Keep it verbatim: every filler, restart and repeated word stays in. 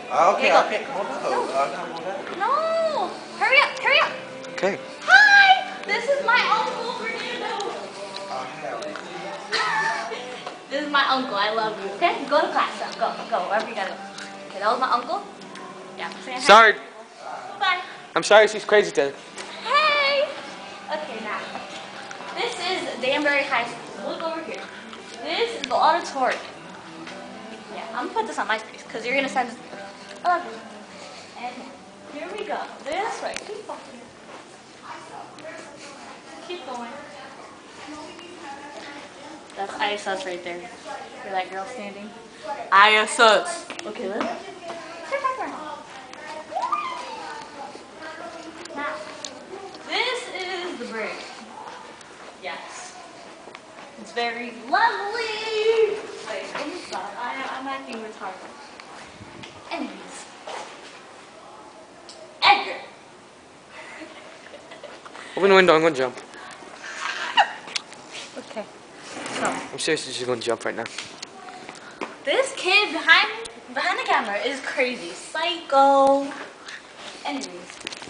Oh, okay, Here you go. I'll pick one of those. Uh, not one of those. No! Hurry up, hurry up! Okay. Hi! This is my uncle Fernando. Uh, hell. This is my uncle. I love you. Okay? Go to class now. Go, go, wherever you gotta go. Okay, that was my uncle. Yeah, say hi. Sorry. Bye. I'm sorry she's crazy today. Hey! Okay, now. This is Danbury High School. Look over here. This is the auditorium. Yeah, I'm gonna put this on my face because you're gonna send this. I love you. And here we go. This way. Keep going. Keep going. That's I S S right there. For that girl standing. I S S. Okay, let's sit back around. Now, this is the bridge. Yes. It's very lovely. Wait, let me stop. I, I'm acting retarded. Anyways. Edgar. Open the window, I'm gonna jump. Okay. So, I'm seriously just gonna jump right now. this kid behind behind the camera is crazy. Psycho. Anyways.